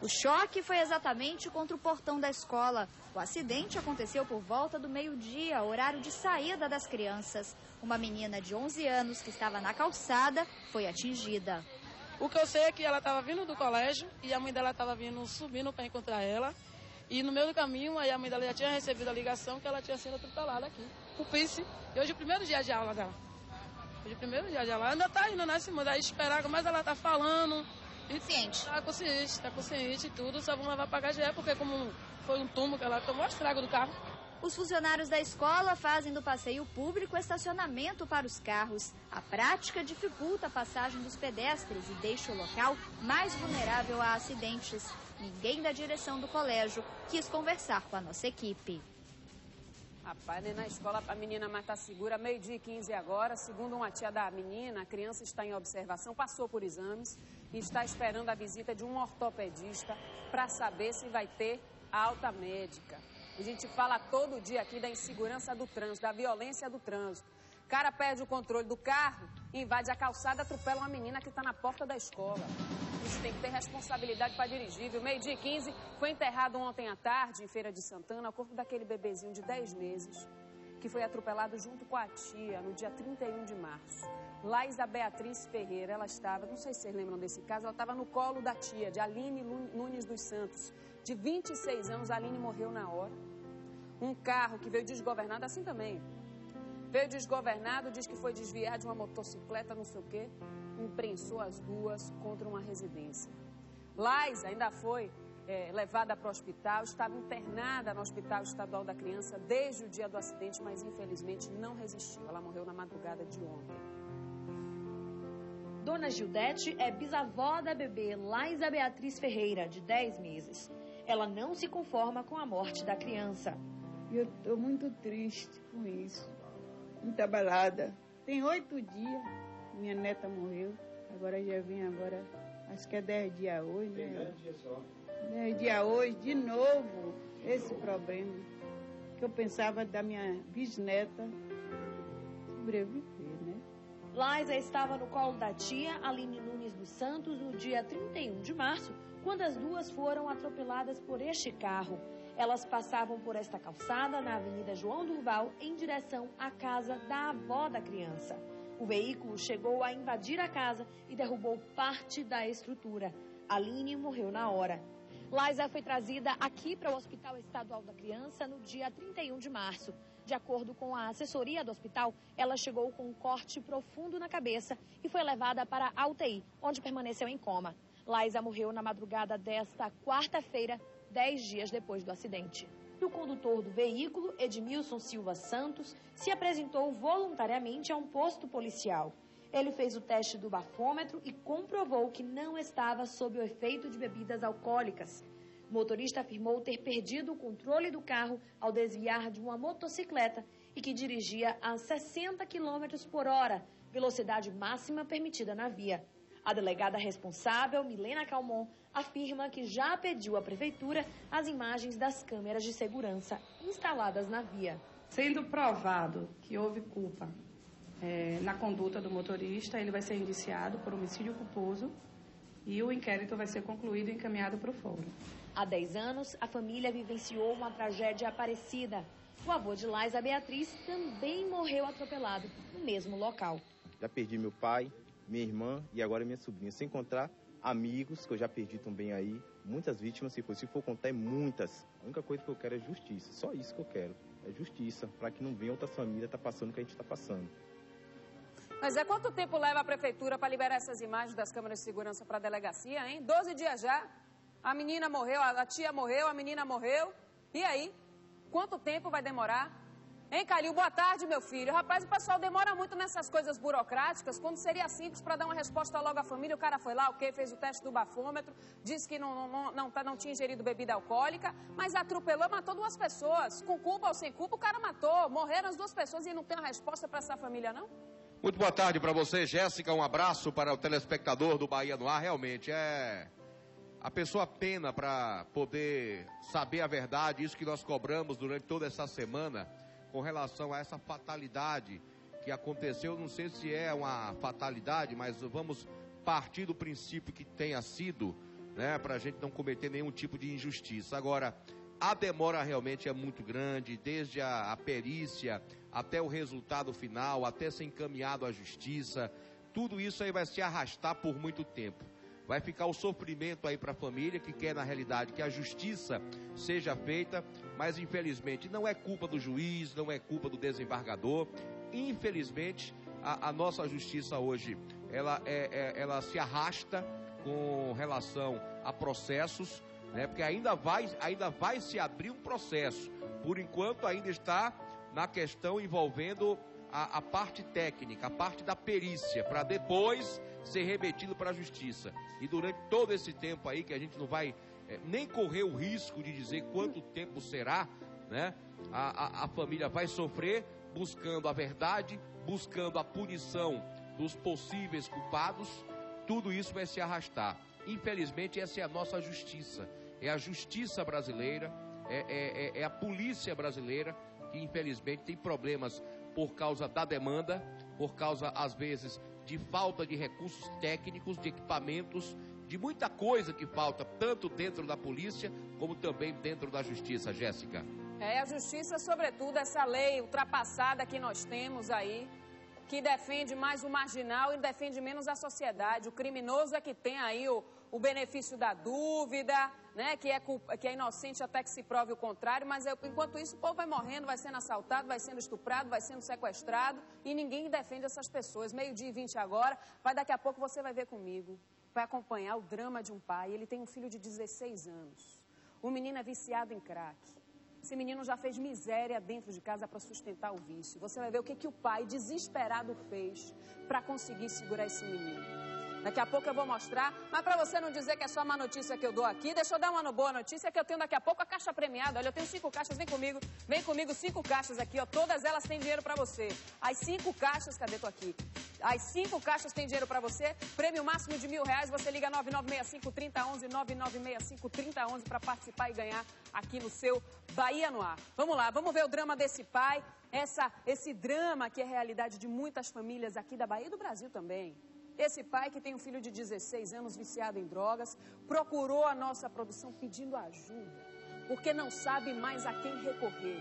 O choque foi exatamente contra o portão da escola. O acidente aconteceu por volta do meio-dia, horário de saída das crianças. Uma menina de 11 anos que estava na calçada foi atingida. O que eu sei é que ela estava vindo do colégio e a mãe dela estava subindo para encontrar ela. E no meio do caminho, aí a mãe dela já tinha recebido a ligação que ela tinha sido atropelada aqui. O Pice. E hoje é o primeiro dia de aula dela. Hoje é o primeiro dia de aula. Ainda está indo na cima, daí esperar, mas ela está falando. Consciente? Está consciente e tudo, só vamos levar para a HGE, porque como foi um túmulo que ela tomou, o estrago do carro. Os funcionários da escola fazem do passeio público estacionamento para os carros. A prática dificulta a passagem dos pedestres e deixa o local mais vulnerável a acidentes. Ninguém da direção do colégio quis conversar com a nossa equipe. Rapaz, nem na escola a menina mais tá segura, 12h15 agora. Segundo uma tia da menina, a criança está em observação, passou por exames e está esperando a visita de um ortopedista para saber se vai ter alta médica. A gente fala todo dia aqui da insegurança do trânsito, da violência do trânsito. O cara perde o controle do carro, invade a calçada, atropela uma menina que está na porta da escola. Isso tem que ter responsabilidade para dirigir, viu? 12h15, foi enterrado ontem à tarde, em Feira de Santana, o corpo daquele bebezinho de 10 meses, que foi atropelado junto com a tia no dia 31 de março. Laísa Beatriz Ferreira, ela estava, não sei se vocês lembram desse caso, ela estava no colo da tia, de Aline Nunes dos Santos. De 26 anos, a Aline morreu na hora. Um carro que veio desgovernado, assim também. Veio desgovernado, diz que foi desviar de uma motocicleta, não sei o quê. Imprensou as duas contra uma residência. Laísa ainda foi levada para o hospital, estava internada no Hospital Estadual da Criança desde o dia do acidente, mas infelizmente não resistiu. Ela morreu na madrugada de ontem. Dona Gildete é bisavó da bebê Laísa Beatriz Ferreira, de 10 meses. Ela não se conforma com a morte da criança. Eu estou muito triste com isso, muito abalada. Tem 8 dias, minha neta morreu, agora já vem acho que é 10 dias hoje, né? Tem 10 dias só. 10 dias hoje, de novo, esse problema. Que eu pensava da minha bisneta sobreviver, né? Laísa estava no colo da tia, Aline Nunes dos Santos, no dia 31 de março, quando as duas foram atropeladas por este carro. Elas passavam por esta calçada na Avenida João Durval, em direção à casa da avó da criança. O veículo chegou a invadir a casa e derrubou parte da estrutura. Aline morreu na hora. Laísa foi trazida aqui para o Hospital Estadual da Criança no dia 31 de março. De acordo com a assessoria do hospital, ela chegou com um corte profundo na cabeça e foi levada para a UTI, onde permaneceu em coma. Laísa morreu na madrugada desta quarta-feira, 10 dias depois do acidente. O condutor do veículo, Edmilson Silva Santos, se apresentou voluntariamente a um posto policial. Ele fez o teste do bafômetro e comprovou que não estava sob o efeito de bebidas alcoólicas. O motorista afirmou ter perdido o controle do carro ao desviar de uma motocicleta e que dirigia a 60 km por hora, velocidade máxima permitida na via. A delegada responsável, Milena Calmon, afirma que já pediu à prefeitura as imagens das câmeras de segurança instaladas na via. Sendo provado que houve culpa na conduta do motorista, ele vai ser indiciado por homicídio culposo e o inquérito vai ser concluído e encaminhado para o fórum. Há 10 anos, a família vivenciou uma tragédia parecida. O avô de Laísa Beatriz também morreu atropelado no mesmo local. Já perdi meu pai, minha irmã e agora minha sobrinha. Sem encontrar amigos, que eu já perdi também aí. Muitas vítimas, se for contar, é muitas. A única coisa que eu quero é justiça. Só isso que eu quero. É justiça, para que não venha outra família passando o que a gente está passando. Mas quanto tempo leva a prefeitura para liberar essas imagens das câmeras de segurança para a delegacia, hein? 12 dias já. A menina morreu, a tia morreu, a menina morreu. E aí? Quanto tempo vai demorar? Hein, Calil? Boa tarde, meu filho. Rapaz, o pessoal demora muito nessas coisas burocráticas, quando seria simples para dar uma resposta logo à família. O cara foi lá, fez o teste do bafômetro, disse que não tinha ingerido bebida alcoólica, mas atropelou, matou 2 pessoas. Com culpa ou sem culpa, o cara matou. Morreram as 2 pessoas e não tem uma resposta para essa família, não? Muito boa tarde para você, Jéssica. Um abraço para o telespectador do Bahia no Ar. Realmente a pessoa pena para poder saber a verdade, isso que nós cobramos durante toda essa semana com relação a essa fatalidade que aconteceu. Não sei se é uma fatalidade, mas vamos partir do princípio que tenha sido né, para a gente não cometer nenhum tipo de injustiça. Agora, a demora realmente é muito grande, desde a perícia até o resultado final, até ser encaminhado à justiça, tudo isso aí vai se arrastar por muito tempo. Vai ficar o sofrimento aí para a família, que quer na realidade que a justiça seja feita, mas infelizmente não é culpa do juiz, não é culpa do desembargador. Infelizmente, a nossa justiça hoje, ela se arrasta com relação a processos, né? Porque ainda vai se abrir um processo. Por enquanto ainda está na questão envolvendo a parte técnica, a parte da perícia, para depois ser remetido para a justiça. E durante todo esse tempo aí, que a gente não vai nem correr o risco de dizer quanto tempo será, né? A família vai sofrer buscando a verdade, buscando a punição dos possíveis culpados. Tudo isso vai se arrastar. Infelizmente, essa é a nossa justiça. É a justiça brasileira, é a polícia brasileira, que infelizmente tem problemas por causa da demanda, por causa, às vezes, de falta de recursos técnicos, de equipamentos, de muita coisa que falta, tanto dentro da polícia, como também dentro da justiça, Jéssica. A justiça, sobretudo, essa lei ultrapassada que nós temos aí, que defende mais o marginal e defende menos a sociedade. O criminoso é que tem aí o benefício da dúvida, né? Que é inocente até que se prove o contrário, mas enquanto isso o povo vai morrendo, vai sendo assaltado, vai sendo estuprado, vai sendo sequestrado e ninguém defende essas pessoas. 12:20 agora, daqui a pouco você vai ver comigo, vai acompanhar o drama de um pai. Ele tem um filho de 16 anos, o menino é viciado em crack. Esse menino já fez miséria dentro de casa para sustentar o vício. Você vai ver o que o pai, desesperado, fez para conseguir segurar esse menino. Daqui a pouco eu vou mostrar, mas para você não dizer que é só má notícia que eu dou aqui, deixa eu dar uma boa notícia, que eu tenho daqui a pouco a caixa premiada. Olha, eu tenho 5 caixas, vem comigo 5 caixas aqui, ó, todas elas têm dinheiro para você. As 5 caixas, cadê? Tô aqui. As 5 caixas têm dinheiro para você, prêmio máximo de R$1.000, você liga 9965-3011, 9965-3011 para participar e ganhar aqui no seu Bahia no Ar. Vamos lá, vamos ver o drama desse pai, esse drama que é realidade de muitas famílias aqui da Bahia e do Brasil também. Esse pai que tem um filho de 16 anos viciado em drogas, procurou a nossa produção pedindo ajuda, porque não sabe mais a quem recorrer.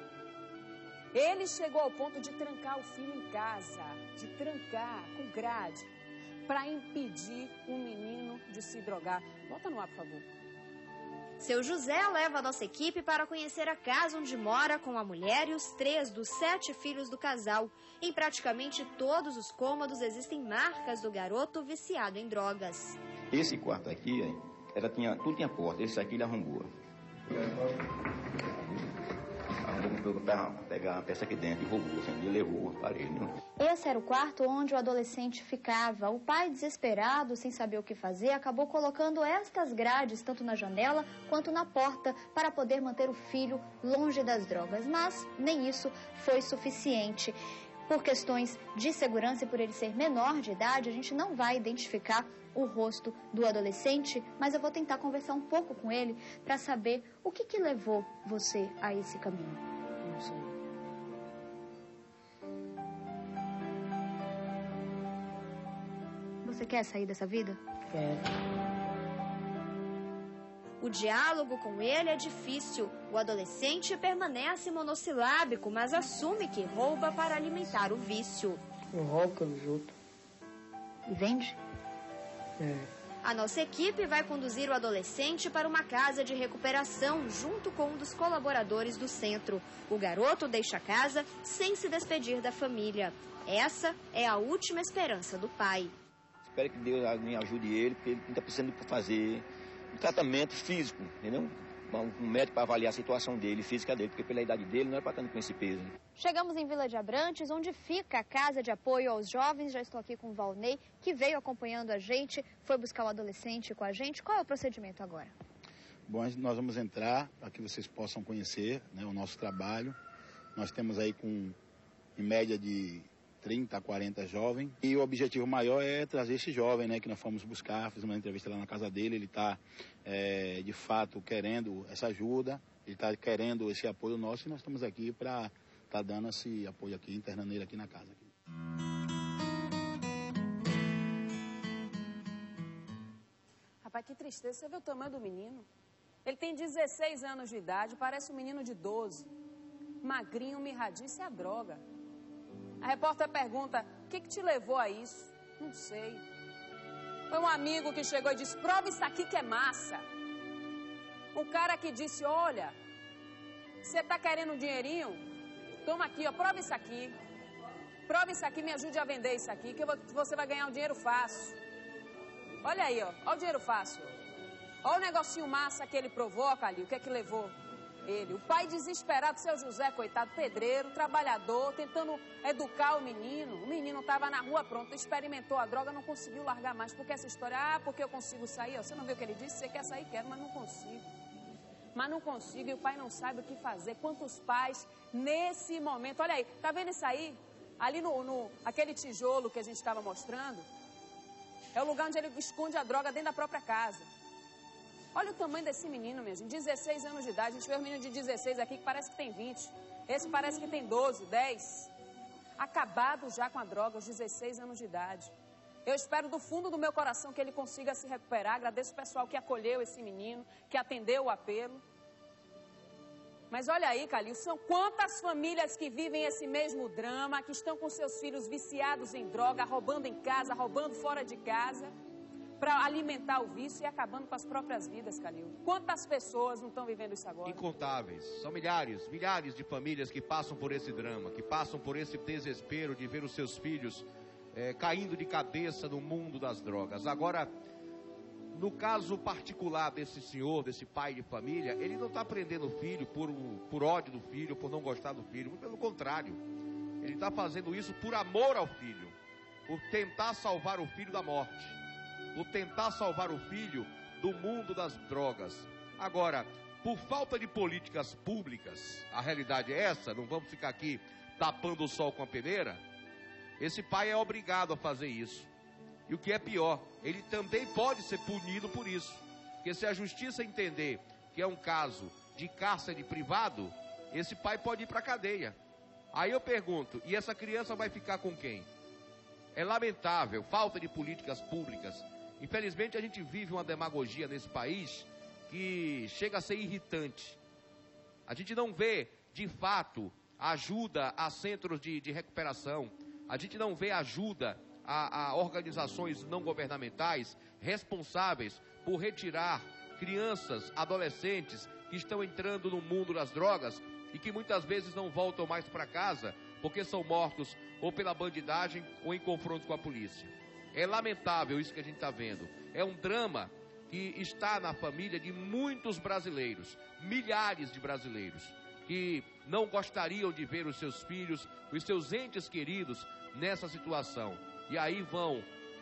Ele chegou ao ponto de trancar o filho em casa, de trancar com grade, para impedir o menino de se drogar. Bota no ar, por favor. Seu José leva a nossa equipe para conhecer a casa onde mora com a mulher e os 3 dos 7 filhos do casal. Em praticamente todos os cômodos existem marcas do garoto viciado em drogas. Esse quarto aqui, tudo tinha porta, esse aqui ele arrombou. Para pegar a peça aqui dentro e roubou, ele levou o aparelho. Esse era o quarto onde o adolescente ficava. O pai, desesperado, sem saber o que fazer, acabou colocando estas grades, tanto na janela quanto na porta, para poder manter o filho longe das drogas. Mas nem isso foi suficiente. Por questões de segurança e por ele ser menor de idade, a gente não vai identificar o rosto do adolescente, mas eu vou tentar conversar um pouco com ele para saber o que levou você a esse caminho. Não sei. Você quer sair dessa vida? Quero. O diálogo com ele é difícil. O adolescente permanece monossilábico, mas assume que rouba para alimentar o vício. Eu roubo pelos outros. E vende? A nossa equipe vai conduzir o adolescente para uma casa de recuperação junto com um dos colaboradores do centro. O garoto deixa a casa sem se despedir da família. Essa é a última esperança do pai. Espero que Deus me ajude ele, porque ele está precisando fazer um tratamento físico, entendeu? Um médico para avaliar a situação dele, física dele, porque pela idade dele não é para estar com esse peso. Chegamos em Vila de Abrantes, onde fica a Casa de Apoio aos Jovens. Já estou aqui com o Valnei, que veio acompanhando a gente, foi buscar o adolescente com a gente. Qual é o procedimento agora? Bom, nós vamos entrar para que vocês possam conhecer, né, o nosso trabalho. Nós temos aí em média de 30 a 40 jovens. E o objetivo maior é trazer esse jovem, né, que nós fomos buscar, fizemos uma entrevista lá na casa dele. Ele está, de fato, querendo essa ajuda, ele está querendo esse apoio nosso e nós estamos aqui para estar dando esse apoio aqui, internando ele aqui na casa. Rapaz, que tristeza. Você vê o tamanho do menino? Ele tem 16 anos de idade, parece um menino de 12. Magrinho, mirradinho, isso é a droga. A repórter pergunta, o que te levou a isso? Não sei. Foi um amigo que chegou e disse, prova isso aqui que é massa. Um cara que disse, olha, você tá querendo um dinheirinho? Toma aqui, ó, prova isso aqui. Prova isso aqui, me ajude a vender isso aqui, que você vai ganhar um dinheiro fácil. Olha aí, ó o dinheiro fácil. Olha o negocinho massa que ele provoca ali, o que é que levou ele. O pai desesperado, seu José, coitado, pedreiro, trabalhador, tentando educar o menino. O menino estava na rua, pronto, experimentou a droga, não conseguiu largar mais. Porque essa história, porque eu consigo sair, ó, você não viu o que ele disse? Você quer sair? Quero, mas não consigo. Mas não consigo e o pai não sabe o que fazer. Quantos pais, nesse momento, olha aí, tá vendo isso aí? Ali aquele tijolo que a gente estava mostrando, é o lugar onde ele esconde a droga dentro da própria casa. Olha o tamanho desse menino, minha gente, 16 anos de idade. A gente vê um menino de 16 aqui que parece que tem 20. Esse parece que tem 12, 10. Acabado já com a droga, aos 16 anos de idade. Eu espero do fundo do meu coração que ele consiga se recuperar. Agradeço o pessoal que acolheu esse menino, que atendeu o apelo. Mas olha aí, Calil, são quantas famílias que vivem esse mesmo drama, que estão com seus filhos viciados em droga, roubando em casa, roubando fora de casa, para alimentar o vício e acabando com as próprias vidas, Calil. Quantas pessoas não estão vivendo isso agora? Incontáveis. São milhares de famílias que passam por esse drama, que passam por esse desespero de ver os seus filhos caindo de cabeça no mundo das drogas. Agora, no caso particular desse senhor, desse pai de família, ele não está prendendo o filho por ódio do filho, por não gostar do filho. Muito pelo contrário. Ele está fazendo isso por amor ao filho, por tentar salvar o filho da morte, por tentar salvar o filho do mundo das drogas. Agora, por falta de políticas públicas, a realidade é essa, não vamos ficar aqui tapando o sol com a peneira, esse pai é obrigado a fazer isso. E o que é pior, ele também pode ser punido por isso. Porque se a justiça entender que é um caso de cárcere privado, esse pai pode ir para a cadeia. Aí eu pergunto, e essa criança vai ficar com quem? É lamentável, falta de políticas públicas. Infelizmente a gente vive uma demagogia nesse país que chega a ser irritante. A gente não vê, de fato, ajuda a centros de recuperação. A gente não vê ajuda a organizações não governamentais responsáveis por retirar crianças, adolescentes que estão entrando no mundo das drogas e que muitas vezes não voltam mais para casa porque são mortos ou pela bandidagem ou em confronto com a polícia. É lamentável isso que a gente está vendo. É um drama que está na família de muitos brasileiros, milhares de brasileiros, que não gostariam de ver os seus filhos, os seus entes queridos nessa situação. E aí vão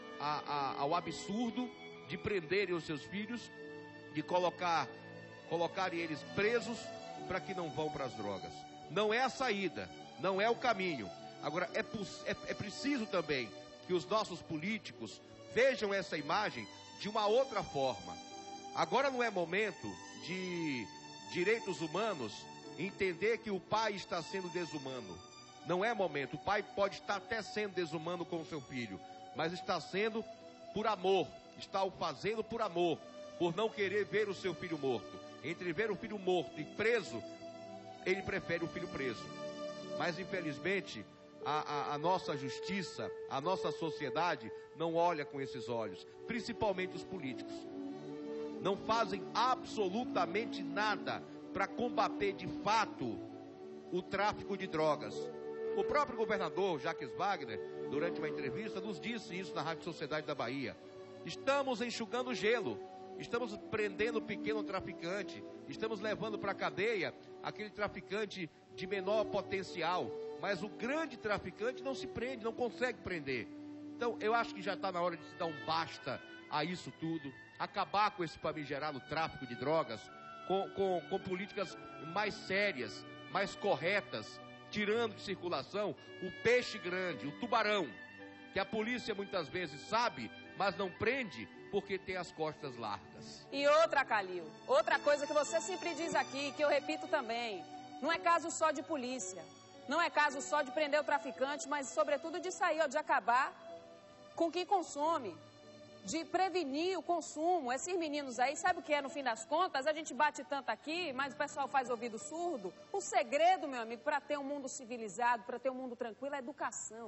ao absurdo de prenderem os seus filhos, de colocarem eles presos para que não vão para as drogas. Não é a saída, não é o caminho. Agora, é preciso também que os nossos políticos vejam essa imagem de uma outra forma. Agora não é momento de direitos humanos entender que o pai está sendo desumano. Não é momento. O pai pode estar até sendo desumano com o seu filho, mas está sendo por amor, está o fazendo por amor, por não querer ver o seu filho morto. Entre ver o filho morto e preso, ele prefere o filho preso. Mas infelizmente a nossa justiça, a nossa sociedade não olha com esses olhos, principalmente os políticos. Não fazem absolutamente nada para combater de fato o tráfico de drogas. O próprio governador Jacques Wagner, durante uma entrevista, nos disse isso na Rádio Sociedade da Bahia. Estamos enxugando gelo, estamos prendendo o pequeno traficante, estamos levando para a cadeia aquele traficante de menor potencial, mas o grande traficante não se prende, não consegue prender. Então eu acho que já está na hora de se dar um basta a isso tudo, acabar com esse famigerado tráfico de drogas, com políticas mais sérias, mais corretas, tirando de circulação o peixe grande, o tubarão, que a polícia muitas vezes sabe, mas não prende porque tem as costas largas. E outra, Calil, outra coisa que você sempre diz aqui, que eu repito também, não é caso só de polícia, não é caso só de prender o traficante, mas sobretudo de sair, de acabar com quem consome. de prevenir o consumo. Esses meninos aí, sabe o que é no fim das contas? A gente bate tanto aqui, mas o pessoal faz ouvido surdo. O segredo, meu amigo, para ter um mundo civilizado, para ter um mundo tranquilo, é educação.